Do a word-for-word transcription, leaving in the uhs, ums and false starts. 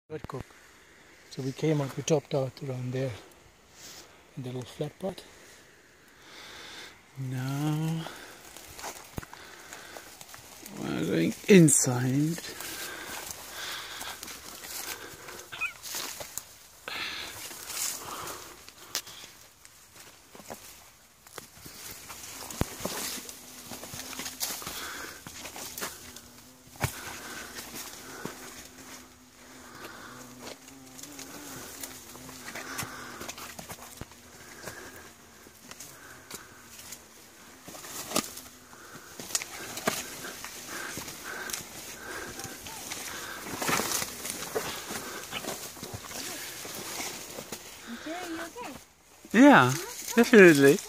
Red cook. So we came out, we topped out around there in the little flat pot. Now we're going inside. Okay. Yeah, definitely.